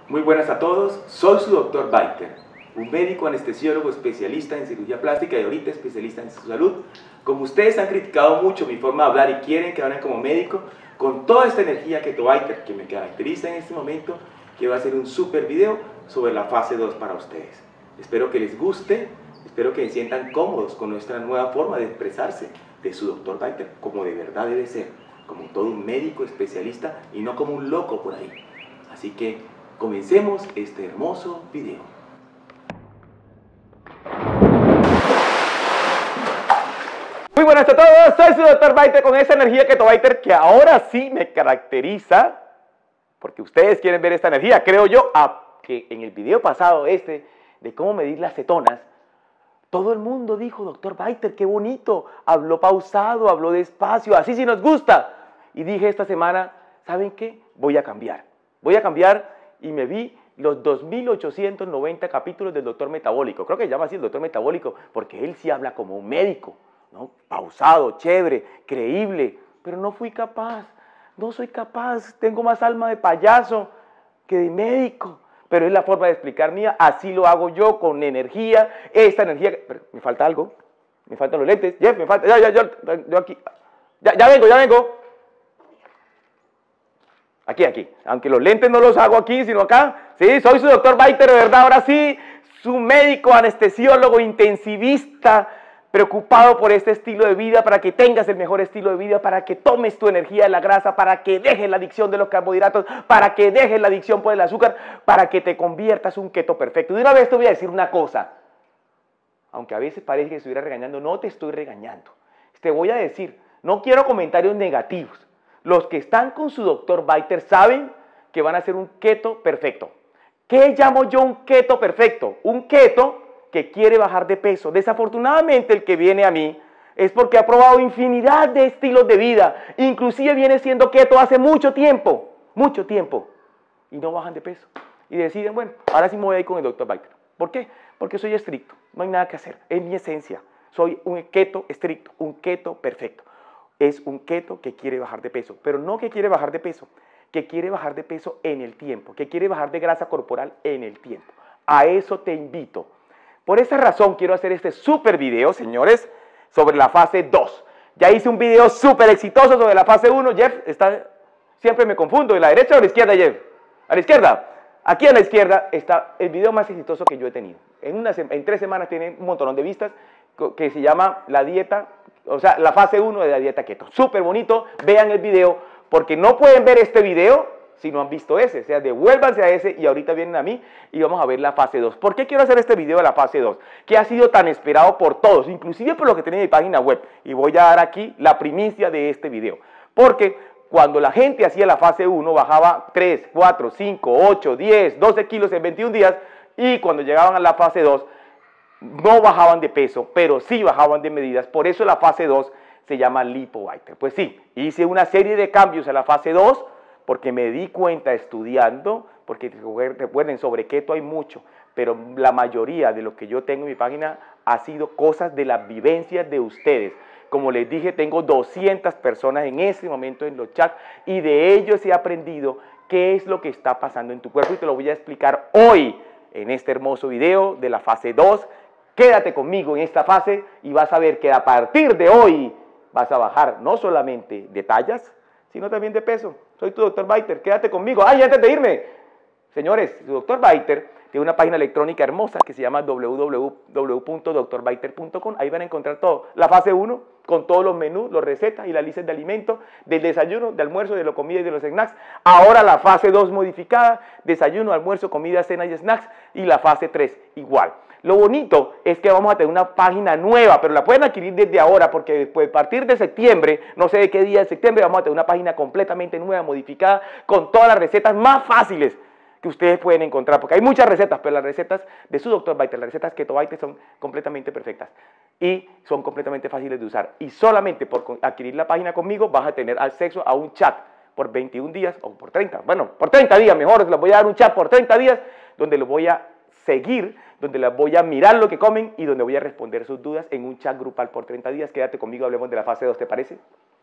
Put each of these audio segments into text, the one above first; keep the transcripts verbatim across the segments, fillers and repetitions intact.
Muy buenas a todos, soy su doctor Baiter, un médico anestesiólogo especialista en cirugía plástica y ahorita especialista en su salud. Como ustedes han criticado mucho mi forma de hablar y quieren que hable como médico, con toda esta energía Keto Baiter que me caracteriza en este momento, quiero hacer un super video sobre la fase dos para ustedes. Espero que les guste, espero que se sientan cómodos con nuestra nueva forma de expresarse de su doctor Baiter, como de verdad debe ser, como todo un médico especialista y no como un loco por ahí. Así que comencemos este hermoso video. Muy buenas a todos, soy su doctor Baiter con esa energía Keto Baiter que ahora sí me caracteriza, porque ustedes quieren ver esta energía, creo yo, a que en el video pasado este de cómo medir las cetonas, todo el mundo dijo, doctor Baiter, qué bonito, habló pausado, habló despacio, así sí nos gusta. Y dije esta semana, ¿saben qué? Voy a cambiar, voy a cambiar. Y me vi los dos mil ochocientos noventa capítulos del Doctor Metabólico. Creo que se llama así el Doctor Metabólico, porque él sí habla como un médico, ¿no? Pausado, chévere, creíble, pero no fui capaz, no soy capaz, tengo más alma de payaso que de médico, pero es la forma de explicar mía, así lo hago yo, con energía, esta energía, pero me falta algo, me faltan los lentes, Jeff, me falta, ya, ya, ya, yo aquí, ya, ya vengo, ya vengo. Aquí, aquí, aunque los lentes no los hago aquí, sino acá, sí, soy su doctor Baiter, de verdad, ahora sí, su médico, anestesiólogo, intensivista, preocupado por este estilo de vida, para que tengas el mejor estilo de vida, para que tomes tu energía de la grasa, para que dejes la adicción de los carbohidratos, para que dejes la adicción por el azúcar, para que te conviertas en un keto perfecto. Y de una vez te voy a decir una cosa, aunque a veces parece que estuviera regañando, no te estoy regañando, te voy a decir, no quiero comentarios negativos. Los que están con su doctor Baiter saben que van a hacer un keto perfecto. ¿Qué llamo yo un keto perfecto? Un keto que quiere bajar de peso. Desafortunadamente el que viene a mí es porque ha probado infinidad de estilos de vida. Inclusive viene siendo keto hace mucho tiempo, mucho tiempo. Y no bajan de peso. Y deciden, bueno, ahora sí me voy a ir con el doctor Baiter. ¿Por qué? Porque soy estricto. No hay nada que hacer. Es mi esencia. Soy un keto estricto, un keto perfecto. Es un keto que quiere bajar de peso, pero no que quiere bajar de peso, que quiere bajar de peso en el tiempo, que quiere bajar de grasa corporal en el tiempo. A eso te invito. Por esa razón quiero hacer este súper video, señores, sobre la fase dos. Ya hice un video súper exitoso sobre la fase uno. Jeff, está, siempre me confundo, ¿de la derecha o de la izquierda, Jeff? A la izquierda. Aquí a la izquierda está el video más exitoso que yo he tenido. En, una, en tres semanas tiene un montón de vistas, que se llama la dieta, o sea, la fase uno de la dieta keto. Súper bonito, vean el video, porque no pueden ver este video si no han visto ese. O sea, devuélvanse a ese y ahorita vienen a mí y vamos a ver la fase dos. ¿Por qué quiero hacer este video de la fase dos? Que ha sido tan esperado por todos, inclusive por lo que tenía en mi página web. Y voy a dar aquí la primicia de este video. Porque cuando la gente hacía la fase uno, bajaba tres, cuatro, cinco, ocho, diez, doce kilos en veintiún días, y cuando llegaban a la fase dos, no bajaban de peso, pero sí bajaban de medidas. Por eso la fase dos se llama Lipo Baiter. Pues sí, hice una serie de cambios en la fase dos porque me di cuenta estudiando, porque recuerden, sobre keto hay mucho, pero la mayoría de lo que yo tengo en mi página ha sido cosas de las vivencias de ustedes. Como les dije, tengo doscientas personas en este momento en los chats y de ellos he aprendido qué es lo que está pasando en tu cuerpo y te lo voy a explicar hoy en este hermoso video de la fase dos. Quédate conmigo en esta fase y vas a ver que a partir de hoy vas a bajar no solamente de tallas, sino también de peso. Soy tu doctor Baiter, quédate conmigo. ¡Ay, antes de irme! Señores, su doctor Baiter tiene una página electrónica hermosa que se llama w w w punto doctor baiter punto com. Ahí van a encontrar todo. La fase uno, con todos los menús, las recetas y las listas de alimentos, del desayuno, de almuerzo, de la comida y de los snacks. Ahora la fase dos modificada, desayuno, almuerzo, comida, cena y snacks. Y la fase tres igual. Lo bonito es que vamos a tener una página nueva, pero la pueden adquirir desde ahora porque después, a partir de septiembre, no sé de qué día de septiembre, vamos a tener una página completamente nueva, modificada, con todas las recetas más fáciles que ustedes pueden encontrar, porque hay muchas recetas, pero las recetas de su doctor Baiter, las recetas Keto Baiter son completamente perfectas y son completamente fáciles de usar. Y solamente por adquirir la página conmigo vas a tener acceso a un chat por veintiún días o por treinta, bueno, por treinta días mejor, les voy a dar un chat por treinta días donde los voy a seguir, donde les voy a mirar lo que comen y donde voy a responder sus dudas en un chat grupal por treinta días. Quédate conmigo, hablemos de la fase dos, ¿te parece?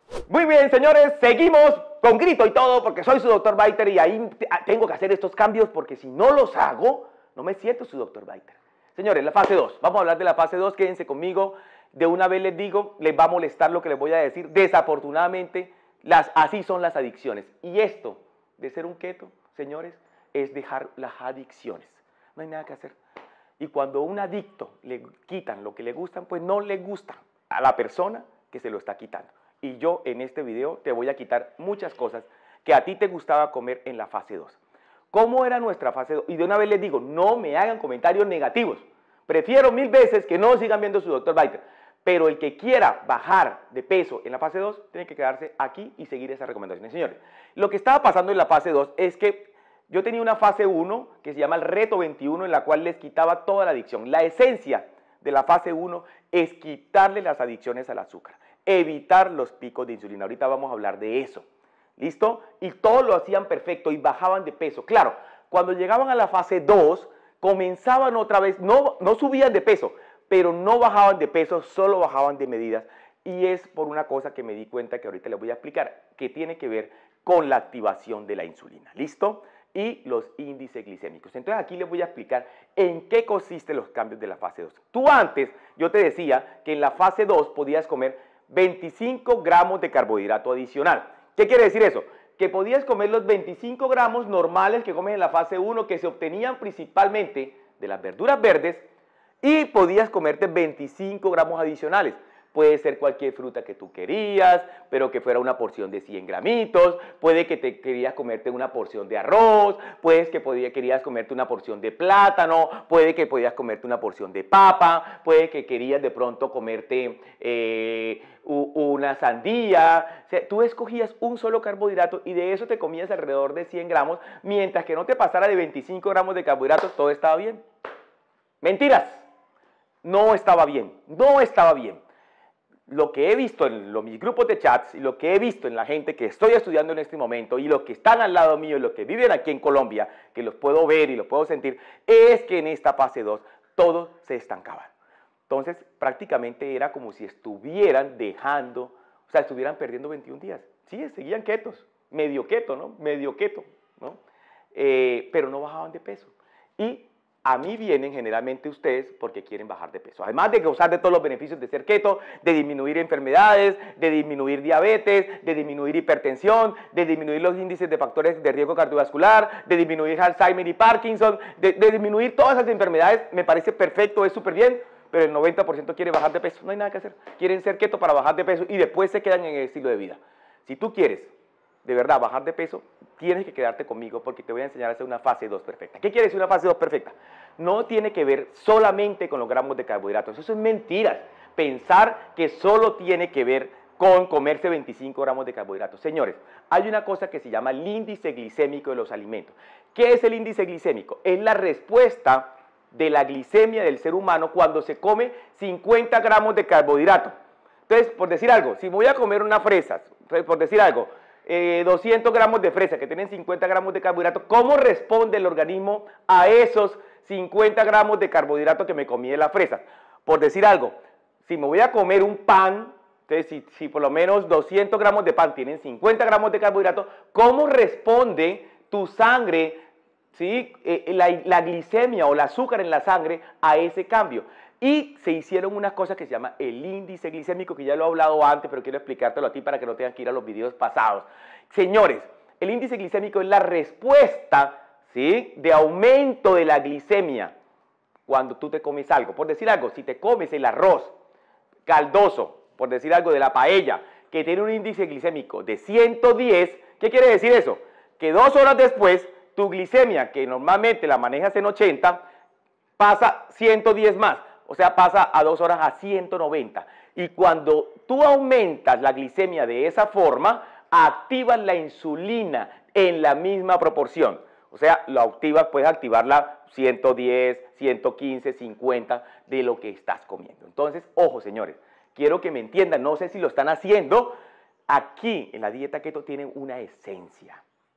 Muy bien, señores, seguimos con grito y todo porque soy su doctor Biter y ahí tengo que hacer estos cambios porque si no los hago, no me siento su doctor Biter. Señores, la fase dos. Vamos a hablar de la fase dos, quédense conmigo. De una vez les digo, les va a molestar lo que les voy a decir. Desafortunadamente, las, así son las adicciones. Y esto de ser un keto, señores, es dejar las adicciones. No hay nada que hacer. Y cuando a un adicto le quitan lo que le gustan, pues no le gusta a la persona que se lo está quitando. Y yo en este video te voy a quitar muchas cosas que a ti te gustaba comer en la fase dos. ¿Cómo era nuestra fase dos? Y de una vez les digo, no me hagan comentarios negativos. Prefiero mil veces que no sigan viendo su doctor Biter. Pero el que quiera bajar de peso en la fase dos, tiene que quedarse aquí y seguir esas recomendaciones. Señores, lo que estaba pasando en la fase dos es que yo tenía una fase uno que se llama el reto veintiuno, en la cual les quitaba toda la adicción. La esencia de la fase uno es quitarle las adicciones al azúcar, evitar los picos de insulina. Ahorita vamos a hablar de eso. ¿Listo? Y todos lo hacían perfecto y bajaban de peso. Claro, cuando llegaban a la fase dos, comenzaban otra vez, no, no subían de peso, pero no bajaban de peso, solo bajaban de medidas. Y es por una cosa que me di cuenta que ahorita les voy a explicar, que tiene que ver con la activación de la insulina. ¿Listo? Y los índices glicémicos. Entonces aquí les voy a explicar en qué consisten los cambios de la fase dos. Tú antes, yo te decía que en la fase dos podías comer veinticinco gramos de carbohidrato adicional. ¿Qué quiere decir eso? Que podías comer los veinticinco gramos normales que comes en la fase uno, que se obtenían principalmente de las verduras verdes, y podías comerte veinticinco gramos adicionales. Puede ser cualquier fruta que tú querías, pero que fuera una porción de cien gramitos. Puede que te querías comerte una porción de arroz. Puede que podía, querías comerte una porción de plátano. Puede que podías comerte una porción de papa. Puede que querías de pronto comerte eh, una sandía. O sea, tú escogías un solo carbohidrato y de eso te comías alrededor de cien gramos. Mientras que no te pasara de veinticinco gramos de carbohidratos, todo estaba bien. Mentiras. No estaba bien. No estaba bien. Lo que he visto en los, mis grupos de chats y lo que he visto en la gente que estoy estudiando en este momento y los que están al lado mío y los que viven aquí en Colombia, que los puedo ver y los puedo sentir, es que en esta fase dos todos se estancaban. Entonces prácticamente era como si estuvieran dejando, o sea, estuvieran perdiendo veintiún días. Sí, seguían ketos, medio keto, ¿no? Medio keto, ¿no? Eh, pero no bajaban de peso. Y a mí vienen generalmente ustedes porque quieren bajar de peso. Además de gozar de todos los beneficios de ser keto, de disminuir enfermedades, de disminuir diabetes, de disminuir hipertensión, de disminuir los índices de factores de riesgo cardiovascular, de disminuir Alzheimer y Parkinson, de, de disminuir todas esas enfermedades, me parece perfecto, es súper bien, pero el noventa por ciento quiere bajar de peso. No hay nada que hacer. Quieren ser keto para bajar de peso y después se quedan en el estilo de vida. Si tú quieres de verdad bajar de peso, tienes que quedarte conmigo porque te voy a enseñar a hacer una fase dos perfecta. ¿Qué quiere decir una fase dos perfecta? No tiene que ver solamente con los gramos de carbohidratos. Eso es mentiras. Pensar que solo tiene que ver con comerse veinticinco gramos de carbohidratos. Señores, hay una cosa que se llama el índice glicémico de los alimentos. ¿Qué es el índice glicémico? Es la respuesta de la glicemia del ser humano cuando se come cincuenta gramos de carbohidrato. Entonces, por decir algo, si voy a comer unas fresas, por decir algo, Eh, doscientos gramos de fresa que tienen cincuenta gramos de carbohidrato, ¿cómo responde el organismo a esos cincuenta gramos de carbohidrato que me comí de la fresa? Por decir algo, si me voy a comer un pan, entonces si, si por lo menos doscientos gramos de pan tienen cincuenta gramos de carbohidrato, ¿cómo responde tu sangre, ¿sí? eh, la, la glicemia o el azúcar en la sangre a ese cambio? Y se hicieron unas cosas que se llama el índice glicémico, que ya lo he hablado antes, pero quiero explicártelo a ti para que no tengan que ir a los videos pasados. Señores, el índice glicémico es la respuesta, ¿sí?, de aumento de la glicemia cuando tú te comes algo. Por decir algo, si te comes el arroz caldoso, por decir algo de la paella, que tiene un índice glicémico de ciento diez, ¿qué quiere decir eso? Que dos horas después, tu glicemia, que normalmente la manejas en ochenta, pasa ciento diez más. O sea, pasa a dos horas a ciento noventa. Y cuando tú aumentas la glicemia de esa forma, activas la insulina en la misma proporción. O sea, lo activas, puedes activarla ciento diez, ciento quince, cincuenta de lo que estás comiendo. Entonces, ojo, señores, quiero que me entiendan, no sé si lo están haciendo. Aquí, en la dieta keto, tienen una esencia.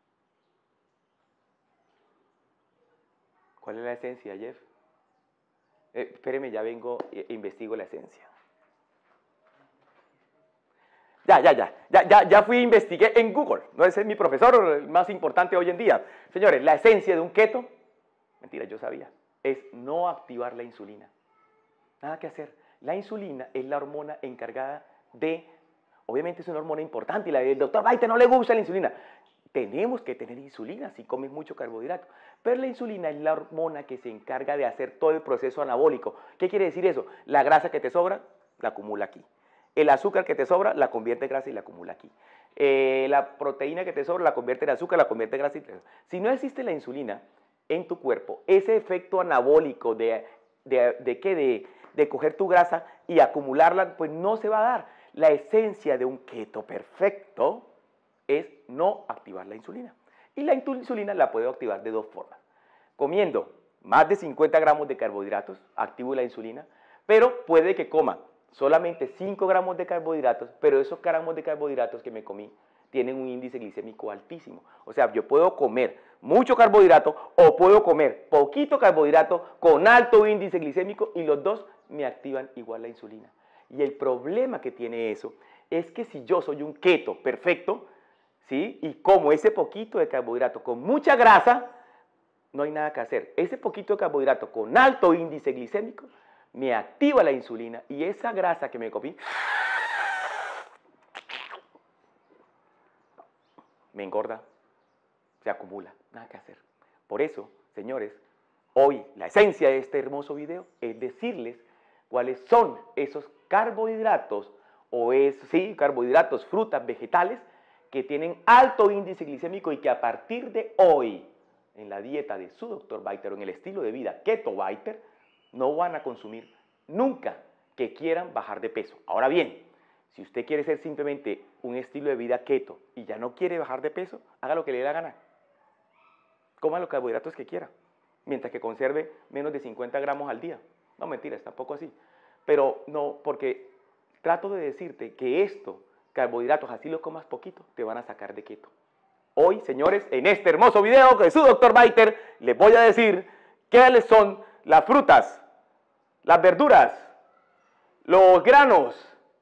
¿Cuál es la esencia, Jeff? Eh, espéreme, ya vengo e investigo la esencia. Ya, ya, ya, ya, ya, ya fui, investigué en Google. No, ese es mi profesor, el más importante hoy en día. Señores, la esencia de un keto, mentira, yo sabía, es no activar la insulina. Nada que hacer. La insulina es la hormona encargada de, obviamente es una hormona importante y la del doctor Baiter no le gusta la insulina. Tenemos que tener insulina si comes mucho carbohidrato. Pero la insulina es la hormona que se encarga de hacer todo el proceso anabólico. ¿Qué quiere decir eso? La grasa que te sobra, la acumula aquí. El azúcar que te sobra, la convierte en grasa y la acumula aquí. Eh, la proteína que te sobra, la convierte en azúcar, la convierte en grasa y te... Si no existe la insulina en tu cuerpo, ese efecto anabólico de, de, de, ¿qué? de, de coger tu grasa y acumularla, pues no se va a dar. La esencia de un keto perfecto es no activar la insulina. Y la insulina la puedo activar de dos formas. Comiendo más de cincuenta gramos de carbohidratos, activo la insulina, pero puede que coma solamente cinco gramos de carbohidratos, pero esos gramos de carbohidratos que me comí tienen un índice glicémico altísimo. O sea, yo puedo comer mucho carbohidrato o puedo comer poquito carbohidrato con alto índice glicémico y los dos me activan igual la insulina. Y el problema que tiene eso es que si yo soy un keto perfecto, ¿sí? Y como ese poquito de carbohidrato con mucha grasa, no hay nada que hacer. Ese poquito de carbohidrato con alto índice glicémico me activa la insulina y esa grasa que me comí me engorda, se acumula, nada que hacer. Por eso, señores, hoy la esencia de este hermoso video es decirles cuáles son esos carbohidratos o es, sí, carbohidratos, frutas, vegetales que tienen alto índice glicémico y que a partir de hoy en la dieta de su doctor Baiter o en el estilo de vida Keto Baiter no van a consumir nunca que quieran bajar de peso. Ahora bien, si usted quiere ser simplemente un estilo de vida keto y ya no quiere bajar de peso, haga lo que le dé la gana. Coma los carbohidratos que quiera, mientras que conserve menos de cincuenta gramos al día. No, mentiras, tampoco así. Pero no, porque trato de decirte que esto, carbohidratos, así los comas poquito, te van a sacar de keto. Hoy, señores, en este hermoso video de su doctor Baiter, les voy a decir qué son las frutas, las verduras, los granos,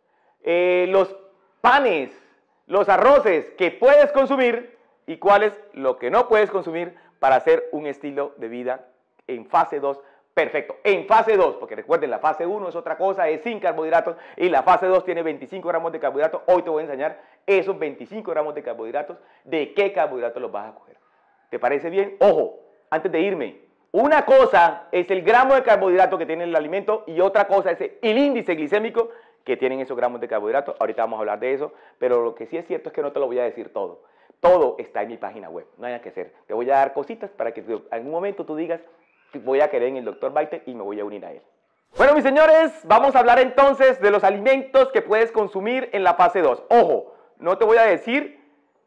eh, los panes, los arroces que puedes consumir y cuál es lo que no puedes consumir para hacer un estilo de vida en fase dos perfecto. En fase dos, porque recuerden, la fase uno es otra cosa, es sin carbohidratos, y la fase dos tiene veinticinco gramos de carbohidratos. Hoy te voy a enseñar esos veinticinco gramos de carbohidratos, de qué carbohidratos los vas a coger. ¿Te parece bien? Ojo, antes de irme, una cosa es el gramo de carbohidrato que tiene el alimento y otra cosa es el índice glicémico que tienen esos gramos de carbohidratos. Ahorita vamos a hablar de eso, pero lo que sí es cierto es que no te lo voy a decir todo. Todo está en mi página web, no hay nada que hacer. Te voy a dar cositas para que en algún momento tú digas, voy a querer en el doctor Baiter y me voy a unir a él. Bueno, mis señores, vamos a hablar entonces de los alimentos que puedes consumir en la fase dos. Ojo, no te voy a decir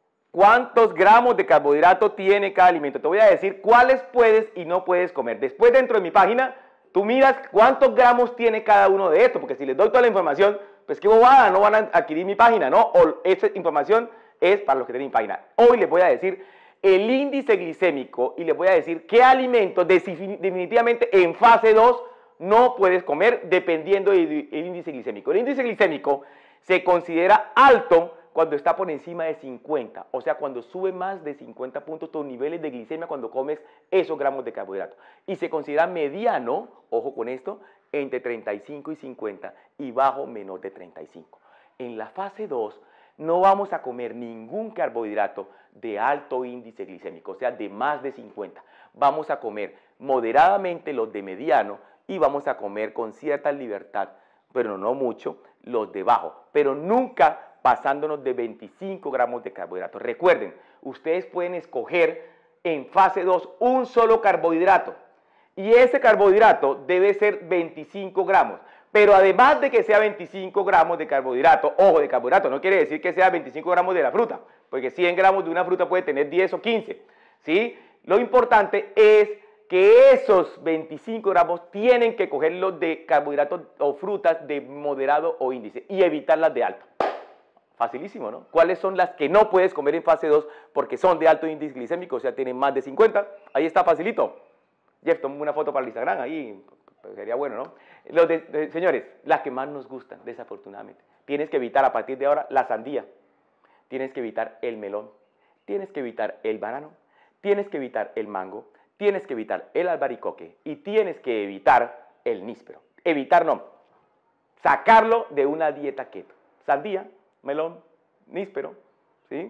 cuántos gramos de carbohidrato tiene cada alimento. Te voy a decir cuáles puedes y no puedes comer. Después, dentro de mi página, tú miras cuántos gramos tiene cada uno de estos, porque si les doy toda la información, pues qué bobada, no van a adquirir mi página, ¿no? O esta información es para los que tienen página. Hoy les voy a decir el índice glicémico y les voy a decir qué alimentos definitivamente en fase dos no puedes comer dependiendo del índice glicémico. El índice glicémico se considera alto cuando está por encima de cincuenta, o sea, cuando sube más de cincuenta puntos tus niveles de glicemia cuando comes esos gramos de carbohidrato. Y se considera mediano, ojo con esto, entre treinta y cinco y cincuenta y bajo menor de treinta y cinco. En la fase dos no vamos a comer ningún carbohidrato de alto índice glicémico, o sea, de más de cincuenta. Vamos a comer moderadamente los de mediano y vamos a comer con cierta libertad, pero no mucho, los de bajo, pero nunca pasándonos de veinticinco gramos de carbohidratos. Recuerden, ustedes pueden escoger en fase dos un solo carbohidrato y ese carbohidrato debe ser veinticinco gramos. Pero además de que sea veinticinco gramos de carbohidrato, ojo, de carbohidrato, no quiere decir que sea veinticinco gramos de la fruta, porque cien gramos de una fruta puede tener diez o quince, ¿sí? Lo importante es que esos veinticinco gramos tienen que cogerlos de carbohidratos o frutas de moderado o índice y evitar las de alto. Facilísimo, ¿no? ¿Cuáles son las que no puedes comer en fase dos porque son de alto índice glicémico, o sea, tienen más de cincuenta? Ahí está facilito. Jeff, toma una foto para el Instagram, ahí, sería bueno, ¿no? Los de, de, señores, las que más nos gustan, desafortunadamente. Tienes que evitar a partir de ahora la sandía, tienes que evitar el melón, tienes que evitar el banano, tienes que evitar el mango, tienes que evitar el albaricoque y tienes que evitar el níspero. Evitar no, sacarlo de una dieta keto. Sandía, melón, níspero, ¿sí?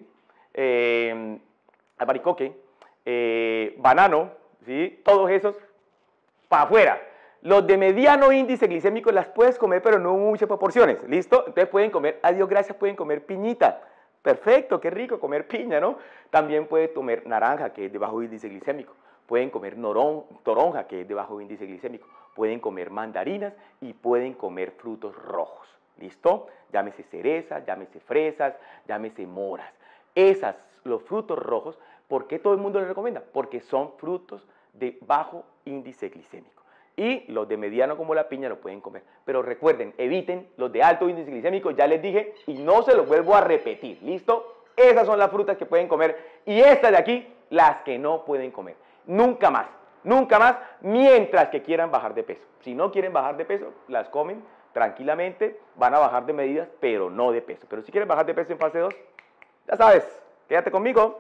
Eh, albaricoque, eh, banano, ¿sí? Todos esos para afuera. Los de mediano índice glicémico las puedes comer, pero no en muchas proporciones, ¿listo? Entonces pueden comer, adiós gracias, pueden comer piñita. Perfecto, qué rico comer piña, ¿no? También pueden comer naranja, que es de bajo índice glicémico. Pueden comer norón, toronja, que es de bajo índice glicémico. Pueden comer mandarinas y pueden comer frutos rojos, ¿listo? Llámese cereza, llámese fresas, llámese moras. Esas, los frutos rojos, ¿por qué todo el mundo les recomienda? Porque son frutos de bajo índice glicémico. Y los de mediano como la piña lo pueden comer. Pero recuerden, eviten los de alto índice glicémico, ya les dije, y no se los vuelvo a repetir, ¿listo? Esas son las frutas que pueden comer. Y estas de aquí, las que no pueden comer. Nunca más, nunca más, mientras que quieran bajar de peso. Si no quieren bajar de peso, las comen tranquilamente, van a bajar de medidas, pero no de peso. Pero si quieren bajar de peso en fase dos, ya sabes, quédate conmigo.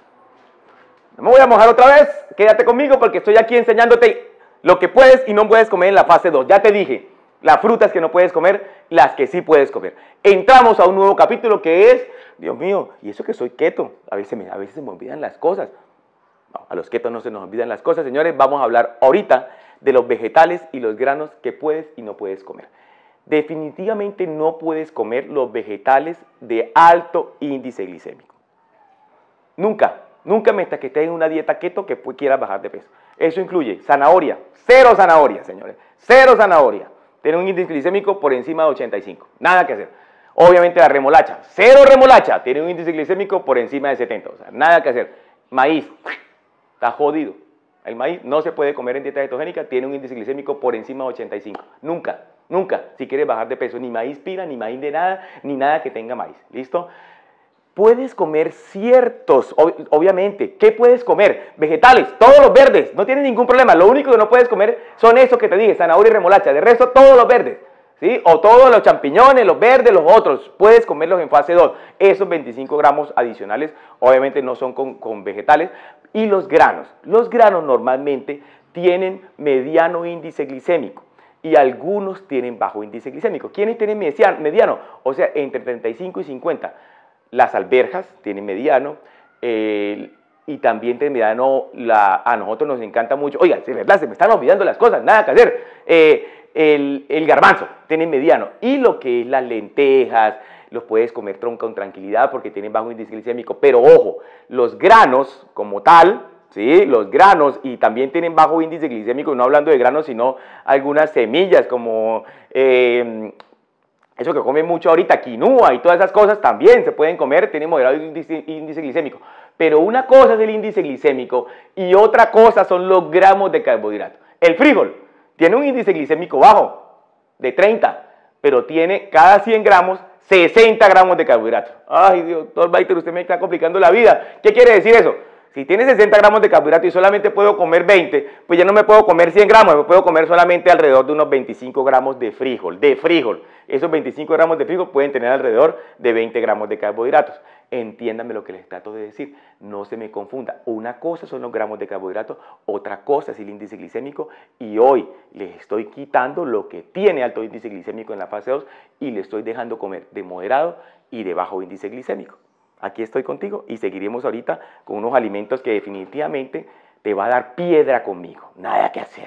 No me voy a mojar otra vez, quédate conmigo porque estoy aquí enseñándote lo que puedes y no puedes comer en la fase dos. Ya te dije, las frutas que no puedes comer, las que sí puedes comer. Entramos a un nuevo capítulo que es, Dios mío, y eso que soy keto, a veces, me, a veces se me olvidan las cosas. No, a los ketos no se nos olvidan las cosas, señores. Vamos a hablar ahorita de los vegetales y los granos que puedes y no puedes comer. Definitivamente no puedes comer los vegetales de alto índice glicémico. Nunca, nunca mientras que estés en una dieta keto que quieras bajar de peso. Eso incluye zanahoria, cero zanahoria, señores, cero zanahoria. Tiene un índice glicémico por encima de ochenta y cinco, nada que hacer. Obviamente la remolacha, cero remolacha, tiene un índice glicémico por encima de setenta, o sea, nada que hacer. Maíz, está jodido. El maíz no se puede comer en dieta cetogénica, tiene un índice glicémico por encima de ochenta y cinco. Nunca, nunca, si quieres bajar de peso, ni maíz pira, ni maíz de nada, ni nada que tenga maíz, ¿listo? Puedes comer ciertos, ob obviamente, ¿qué puedes comer? Vegetales, todos los verdes, no tienes ningún problema. Lo único que no puedes comer son esos que te dije, zanahoria y remolacha. De resto, todos los verdes, ¿sí? O todos los champiñones, los verdes, los otros, puedes comerlos en fase dos. Esos veinticinco gramos adicionales, obviamente no son con, con vegetales. Y los granos, los granos normalmente tienen mediano índice glicémico. Y algunos tienen bajo índice glicémico. ¿Quiénes tienen mediano? O sea, entre treinta y cinco y cincuenta. Las alberjas tienen mediano, eh, y también tienen mediano, la, a nosotros nos encanta mucho, oiga, es verdad, se me están olvidando las cosas, nada que hacer, eh, el, el garbanzo tiene mediano, y lo que es las lentejas, los puedes comer con tranquilidad porque tienen bajo índice glicémico, pero ojo, los granos como tal, ¿sí? Los granos, y también tienen bajo índice glicémico, no hablando de granos, sino algunas semillas como... Eh, eso que comen mucho ahorita, quinua y todas esas cosas también se pueden comer, tienen moderado índice, índice glicémico. Pero una cosa es el índice glicémico y otra cosa son los gramos de carbohidrato. El frijol tiene un índice glicémico bajo, de treinta, pero tiene cada cien gramos sesenta gramos de carbohidrato. Ay, Dios, doctor Baiter, usted me está complicando la vida. ¿Qué quiere decir eso? Si tiene sesenta gramos de carbohidrato y solamente puedo comer veinte, pues ya no me puedo comer cien gramos, me puedo comer solamente alrededor de unos veinticinco gramos de frijol, de frijol. Esos veinticinco gramos de frijol pueden tener alrededor de veinte gramos de carbohidratos. Entiéndanme lo que les trato de decir, no se me confunda. Una cosa son los gramos de carbohidratos, otra cosa es el índice glicémico, y hoy les estoy quitando lo que tiene alto índice glicémico en la fase dos y le estoy dejando comer de moderado y de bajo índice glicémico. Aquí estoy contigo y seguiremos ahorita con unos alimentos que definitivamente te va a dar piedra conmigo. Nada que hacer.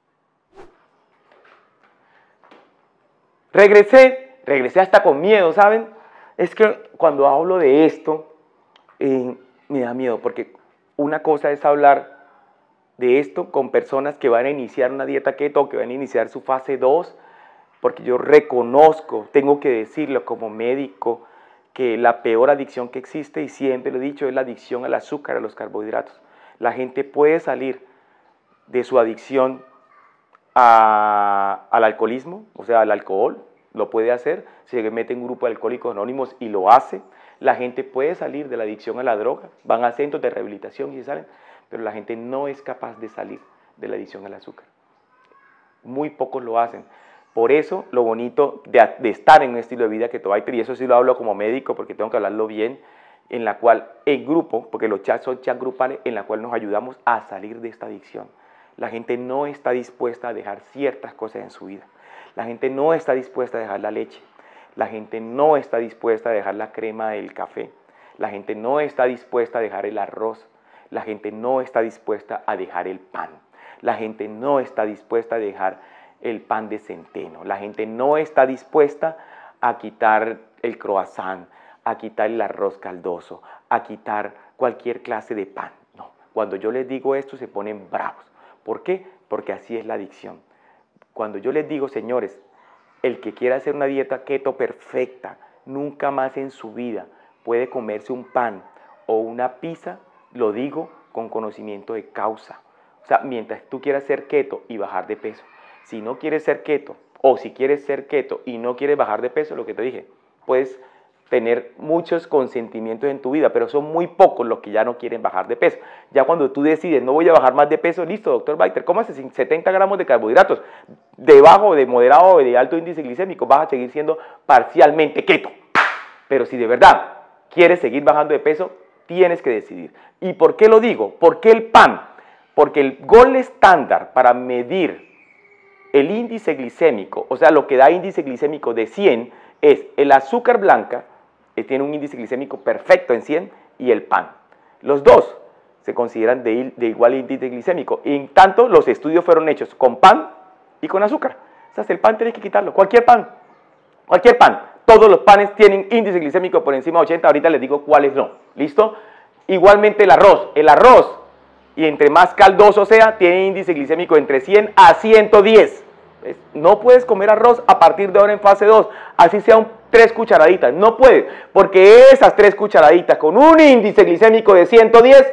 Regresé, regresé hasta con miedo, ¿saben? Es que cuando hablo de esto, eh, me da miedo porque una cosa es hablar de esto con personas que van a iniciar una dieta keto, que van a iniciar su fase dos, porque yo reconozco, tengo que decirlo como médico, que la peor adicción que existe, y siempre lo he dicho, es la adicción al azúcar, a los carbohidratos. La gente puede salir de su adicción a, al alcoholismo, o sea, al alcohol, lo puede hacer, se mete en un grupo de alcohólicos anónimos y lo hace. La gente puede salir de la adicción a la droga, van a centros de rehabilitación y salen, pero la gente no es capaz de salir de la adicción al azúcar. Muy pocos lo hacen. Por eso lo bonito de, de estar en un estilo de vida Keto Fighter, y eso sí lo hablo como médico porque tengo que hablarlo bien, en la cual el grupo, porque los chats son chats grupales, en la cual nos ayudamos a salir de esta adicción. La gente no está dispuesta a dejar ciertas cosas en su vida. La gente no está dispuesta a dejar la leche. La gente no está dispuesta a dejar la crema del café. La gente no está dispuesta a dejar el arroz. La gente no está dispuesta a dejar el pan. La gente no está dispuesta a dejar el pan de centeno. La gente no está dispuesta a quitar el croissant, a quitar el arroz caldoso, a quitar cualquier clase de pan. No, cuando yo les digo esto se ponen bravos. ¿Por qué? Porque así es la adicción. Cuando yo les digo, señores, el que quiera hacer una dieta keto perfecta, nunca más en su vida puede comerse un pan o una pizza, lo digo con conocimiento de causa. O sea, mientras tú quieras ser keto y bajar de peso, si no quieres ser keto o si quieres ser keto y no quieres bajar de peso, lo que te dije, puedes tener muchos consentimientos en tu vida, pero son muy pocos los que ya no quieren bajar de peso. Ya cuando tú decides, no voy a bajar más de peso, listo, doctor Fighter, cómase setenta gramos de carbohidratos, de bajo, de moderado o de alto índice glicémico, vas a seguir siendo parcialmente keto. Pero si de verdad quieres seguir bajando de peso, tienes que decidir. ¿Y por qué lo digo? ¿Por qué el pan? Porque el gol estándar para medir el índice glicémico, o sea, lo que da índice glicémico de cien, es el azúcar blanca, que tiene un índice glicémico perfecto en cien, y el pan. Los dos se consideran de, de igual índice glicémico. Y en tanto, los estudios fueron hechos con pan y con azúcar. O sea, el pan tienes que quitarlo. Cualquier pan. Cualquier pan. Todos los panes tienen índice glicémico por encima de ochenta. Ahorita les digo cuáles no. ¿Listo? Igualmente el arroz. El arroz, y entre más caldoso sea, tiene índice glicémico entre cien a ciento diez. No puedes comer arroz a partir de ahora en fase dos, así sea un, tres cucharaditas, no puedes, porque esas tres cucharaditas con un índice glicémico de ciento diez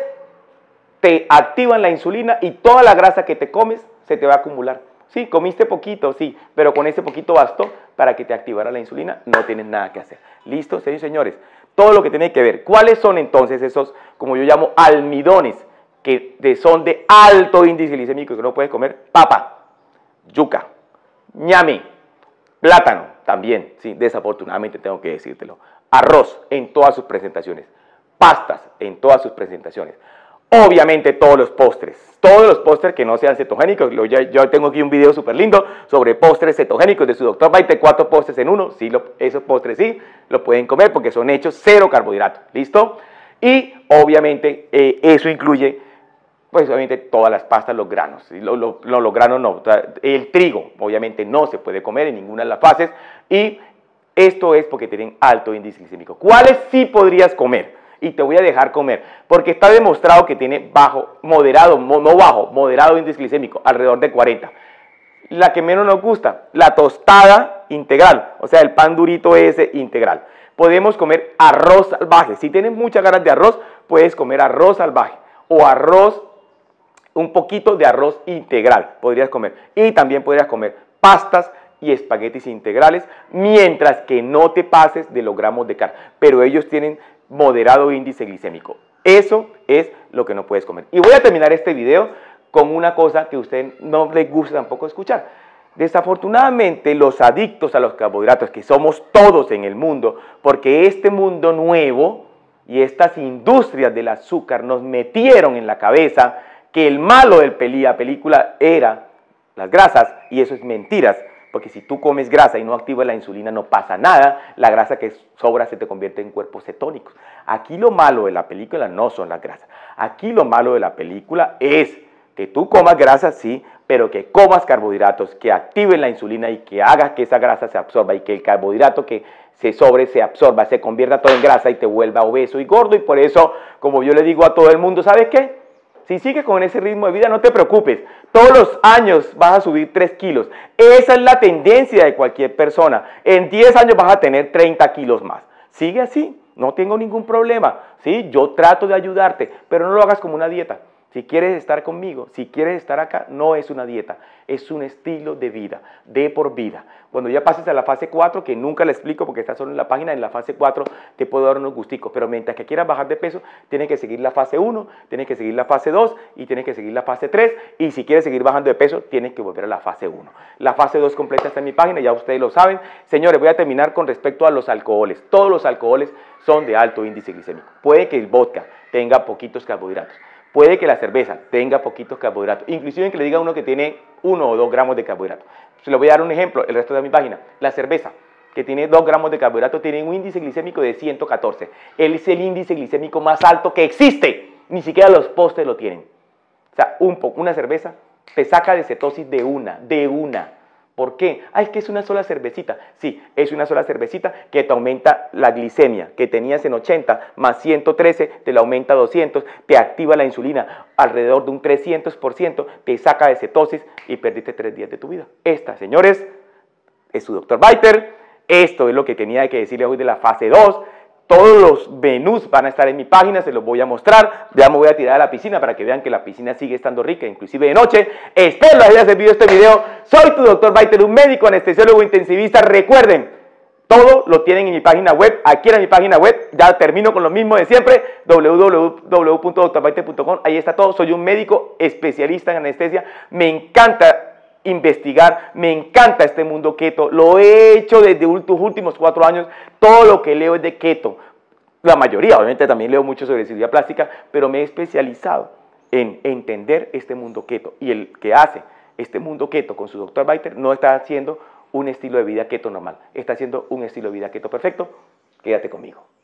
te activan la insulina y toda la grasa que te comes se te va a acumular. Sí, comiste poquito, sí, pero con ese poquito bastó para que te activara la insulina, no tienes nada que hacer. ¿Listo, señores y señores? Todo lo que tiene que ver. ¿Cuáles son entonces esos, como yo llamo, almidones, que son de alto índice glicémico y que no puedes comer? Papa, yuca, ñame, plátano, también, sí, desafortunadamente tengo que decírtelo. Arroz en todas sus presentaciones, pastas en todas sus presentaciones. Obviamente todos los postres, todos los postres que no sean cetogénicos. Yo, yo tengo aquí un video súper lindo sobre postres cetogénicos de su doctor Fighter, cuatro postres en uno. Sí, lo, esos postres sí, los pueden comer porque son hechos cero carbohidratos, ¿listo? Y obviamente eh, eso incluye, pues obviamente todas las pastas, los granos. Lo, lo, lo, los granos no, el trigo obviamente no se puede comer en ninguna de las fases. Y esto es porque tienen alto índice glicémico. ¿Cuáles sí podrías comer? Y te voy a dejar comer, porque está demostrado que tiene bajo, moderado, no bajo, moderado índice glicémico, alrededor de cuarenta. La que menos nos gusta, la tostada integral, o sea, el pan durito ese integral. Podemos comer arroz salvaje. Si tienes muchas ganas de arroz, puedes comer arroz salvaje o arroz, un poquito de arroz integral podrías comer. Y también podrías comer pastas y espaguetis integrales, mientras que no te pases de los gramos de carne. Pero ellos tienen moderado índice glicémico. Eso es lo que no puedes comer. Y voy a terminar este video con una cosa que a usted no les gusta tampoco escuchar. Desafortunadamente, los adictos a los carbohidratos, que somos todos en el mundo, porque este mundo nuevo y estas industrias del azúcar nos metieron en la cabeza que el malo del peli, la película era las grasas, y eso es mentiras. Porque si tú comes grasa y no activas la insulina, no pasa nada. La grasa que sobra se te convierte en cuerpos cetónicos. Aquí lo malo de la película no son las grasas. Aquí lo malo de la película es que tú comas grasa, sí, pero que comas carbohidratos, que activen la insulina y que hagas que esa grasa se absorba y que el carbohidrato que se sobre se absorba, se convierta todo en grasa y te vuelva obeso y gordo. Y por eso, como yo le digo a todo el mundo, ¿sabes qué? Si sigues con ese ritmo de vida, no te preocupes. Todos los años vas a subir tres kilos. Esa es la tendencia de cualquier persona. En diez años vas a tener treinta kilos más. Sigue así, no tengo ningún problema. ¿Sí? Yo trato de ayudarte, pero no lo hagas como una dieta. Si quieres estar conmigo, si quieres estar acá, no es una dieta, es un estilo de vida, de por vida. Cuando ya pases a la fase cuatro, que nunca le explico porque está solo en la página, en la fase cuatro te puedo dar unos gusticos, pero mientras que quieras bajar de peso, tienes que seguir la fase uno, tienes que seguir la fase dos y tienes que seguir la fase tres, y si quieres seguir bajando de peso, tienes que volver a la fase uno. La fase dos completa está en mi página, ya ustedes lo saben. Señores, voy a terminar con respecto a los alcoholes. Todos los alcoholes son de alto índice glicémico. Puede que el vodka tenga poquitos carbohidratos, puede que la cerveza tenga poquitos carbohidratos, inclusive que le diga a uno que tiene uno o dos gramos de carbohidratos. Se lo voy a dar un ejemplo, el resto de mi página. La cerveza, que tiene dos gramos de carbohidratos, tiene un índice glicémico de ciento catorce. Él es el índice glicémico más alto que existe. Ni siquiera los postres lo tienen. O sea, un poco, una cerveza te saca de cetosis de una, de una. ¿Por qué? Ah, es que es una sola cervecita. Sí, es una sola cervecita que te aumenta la glicemia, que tenías en ochenta más ciento trece, te la aumenta a doscientos, te activa la insulina alrededor de un trescientos por ciento, te saca de cetosis y perdiste tres días de tu vida. Esta, señores, es su doctor Biter. Esto es lo que tenía que decirles hoy de la fase dos. Todos los menús van a estar en mi página, se los voy a mostrar. Ya me voy a tirar a la piscina para que vean que la piscina sigue estando rica, inclusive de noche. Espero les haya servido este video. Soy tu doctor Biter, un médico anestesiólogo intensivista. Recuerden, todo lo tienen en mi página web, aquí en mi página web. Ya termino con lo mismo de siempre, w w w punto doctor biter punto com. Ahí está todo. Soy un médico especialista en anestesia. Me encanta investigar, me encanta este mundo keto, lo he hecho desde los últimos cuatro años, todo lo que leo es de keto, la mayoría, obviamente también leo mucho sobre cirugía plástica, pero me he especializado en entender este mundo keto, y el que hace este mundo keto con su doctor Biter no está haciendo un estilo de vida keto normal, está haciendo un estilo de vida keto perfecto. Quédate conmigo.